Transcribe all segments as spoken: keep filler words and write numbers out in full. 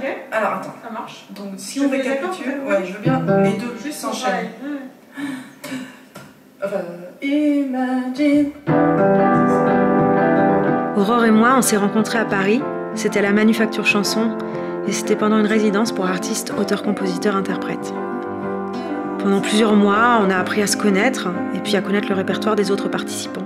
Ok. Alors attends. Ça marche. Donc si on récapitule, ouais, je veux bien les deux juste s'enchaînent. Enfin, imagine. Aurore et moi, on s'est rencontrés à Paris. C'était à la Manufacture Chanson et c'était pendant une résidence pour artistes, auteurs, compositeurs, interprètes. Pendant plusieurs mois, on a appris à se connaître et puis à connaître le répertoire des autres participants.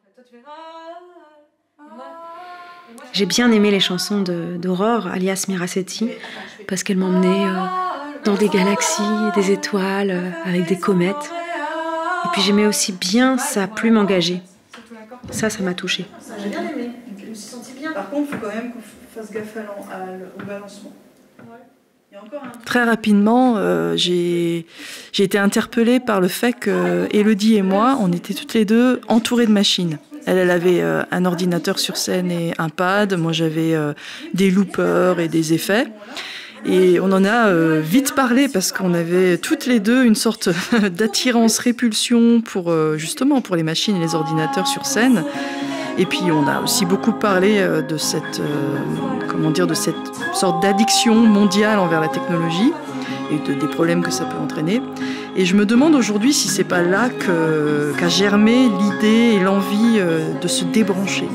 J'ai bien aimé les chansons d'Aurore, alias Miracetti, parce qu'elle m'emmenait euh, dans des galaxies, des étoiles, euh, avec des comètes. Et puis j'aimais aussi bien sa plume engagée. Ça, ça m'a touchée. J'ai bien aimé, je me suis sentie bien. Par contre, il faut quand même qu'on fasse gaffe au balancement. Très rapidement, euh, j'ai été interpellée par le fait que Élodie et moi, on était toutes les deux entourées de machines. Elle, elle avait euh, un ordinateur sur scène et un pad. Moi, j'avais euh, des loopers et des effets. Et on en a euh, vite parlé parce qu'on avait toutes les deux une sorte d'attirance-répulsion pour, euh, justement, pour les machines et les ordinateurs sur scène. Et puis on a aussi beaucoup parlé euh, de cette, euh, comment dire, de cette sorte d'addiction mondiale envers la technologie et de, des problèmes que ça peut entraîner. Et je me demande aujourd'hui si c'est pas là que, qu'a germé l'idée et l'envie euh, de se débrancher.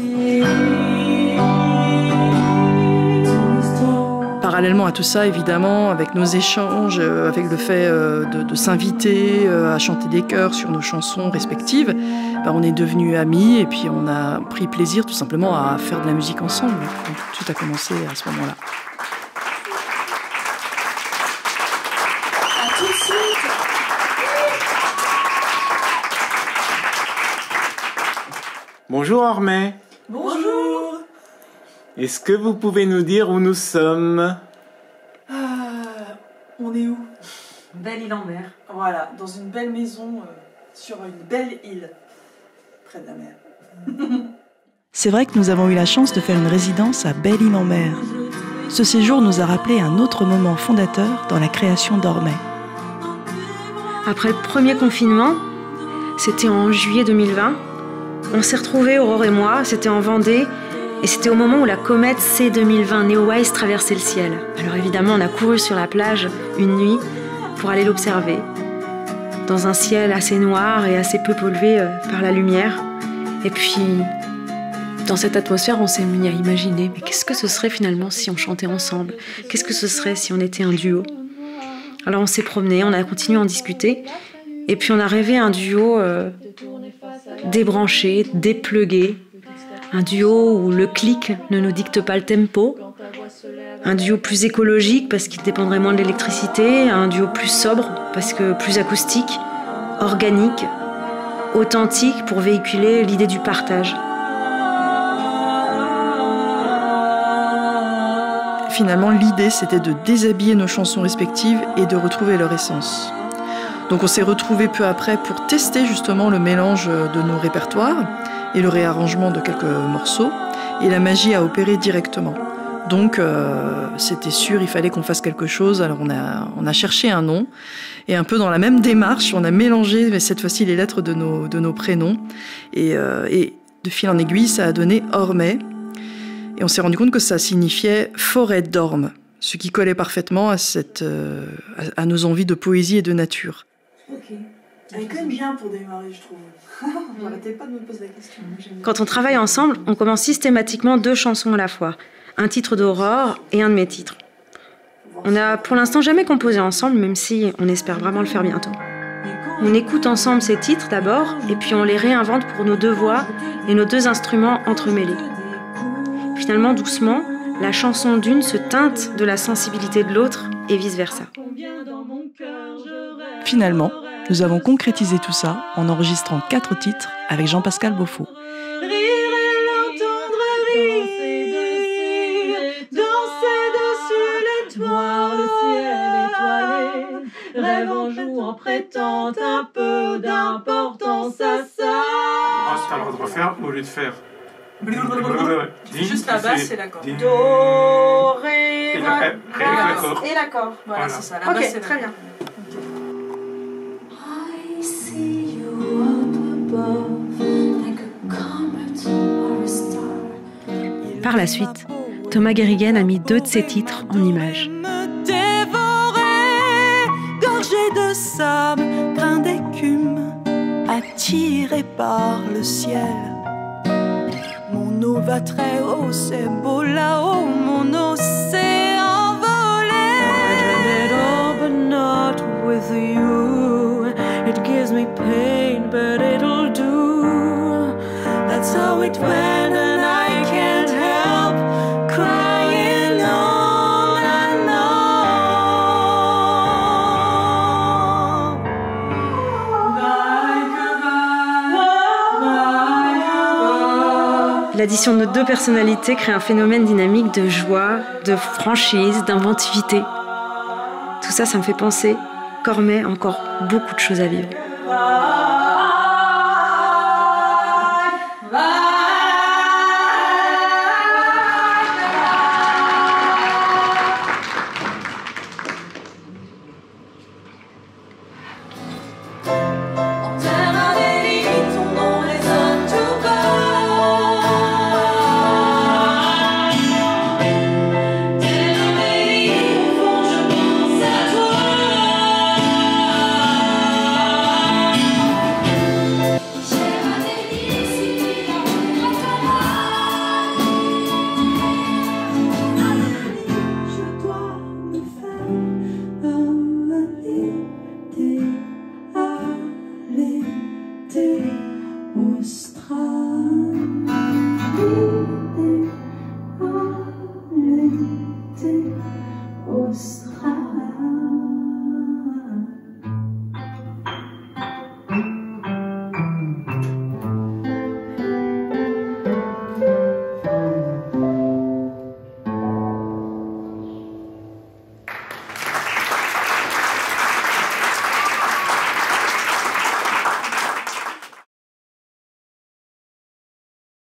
Parallèlement à tout ça, évidemment, avec nos échanges, euh, avec le fait euh, de, de s'inviter euh, à chanter des chœurs sur nos chansons respectives, ben, on est devenus amis et puis on a pris plaisir tout simplement à faire de la musique ensemble. Donc tout a commencé à ce moment-là. À tout de suite. Bonjour Ormé. Bonjour. Est-ce que vous pouvez nous dire où nous sommes? Ah, on est où? Belle-Île-en-Mer. Voilà, dans une belle maison euh, sur une belle île, près de la mer. C'est vrai que nous avons eu la chance de faire une résidence à Belle-Île-en-Mer. Ce séjour nous a rappelé un autre moment fondateur dans la création d'Ormé. Après le premier confinement, c'était en juillet deux mille vingt, on s'est retrouvés, Aurore et moi, c'était en Vendée, et c'était au moment où la comète C deux mille vingt Neowise traversait le ciel. Alors évidemment, on a couru sur la plage une nuit pour aller l'observer, dans un ciel assez noir et assez peu pollué euh, par la lumière. Et puis, dans cette atmosphère, on s'est mis à imaginer, mais qu'est-ce que ce serait finalement si on chantait ensemble? Qu'est-ce que ce serait si on était un duo? Alors on s'est promené, on a continué à en discuter, et puis on a rêvé un duo euh, débranché, déplugué, un duo où le clic ne nous dicte pas le tempo, un duo plus écologique parce qu'il dépendrait moins de l'électricité, un duo plus sobre parce que plus acoustique, organique, authentique pour véhiculer l'idée du partage. Finalement, l'idée, c'était de déshabiller nos chansons respectives et de retrouver leur essence. Donc on s'est retrouvés peu après pour tester justement le mélange de nos répertoires et le réarrangement de quelques morceaux. Et la magie a opéré directement. Donc euh, c'était sûr, il fallait qu'on fasse quelque chose. Alors on a, on a cherché un nom. Et un peu dans la même démarche, on a mélangé mais cette fois-ci les lettres de nos, de nos prénoms. Et, euh, et de fil en aiguille, ça a donné Ormé. Et on s'est rendu compte que ça signifiait forêt d'orme, ce qui collait parfaitement à, cette, euh, à, à nos envies de poésie et de nature. Ok. Elle est quand même bien pour démarrer, je trouve. On n'arrêtait pas de me poser la question. Quand on travaille ensemble, on commence systématiquement deux chansons à la fois. Un titre d'Aurore et un de mes titres. On n'a pour l'instant jamais composé ensemble, même si on espère vraiment le faire bientôt. On écoute ensemble ces titres d'abord, et puis on les réinvente pour nos deux voix et nos deux instruments entremêlés. Finalement, doucement, la chanson d'une se teinte de la sensibilité de l'autre et vice-versa. Finalement, nous avons concrétisé tout ça en enregistrant quatre titres avec Jean-Pascal Beaufort. Rire et l'entendre rire, danser dessus l'étoile, le ciel étoilé, rêve en jouant, prêtant un peu d'importance à ça. Ah, c'est à l'ordre de refaire au lieu de faire. Juste la basse, c'est l'accord. Do, ré, Et la, la- et l'accord. et l'accord. Voilà, Voilà. c'est ça. La Ok, basse, c'est très bien. I see you up above, like a comet or a star. Par la suite, Thomas Guérigaine a mis deux de ses titres en images. Me dévorer, gorgé de sable, grain d'écume, attiré par le ciel. Mon eau va très haut, c'est beau là-haut, mon océan volé. I dreamed it all, but not with you. It gives me pain, but it'll do. That's how it went, and I can't help crying on and on. L'addition de nos deux personnalités crée un phénomène dynamique de joie, de franchise, d'inventivité. Tout ça, ça me fait penser qu'Ormet a encore beaucoup de choses à vivre.